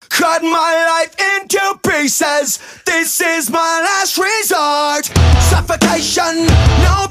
Cut my life into pieces. This is my last resort. Suffocation, no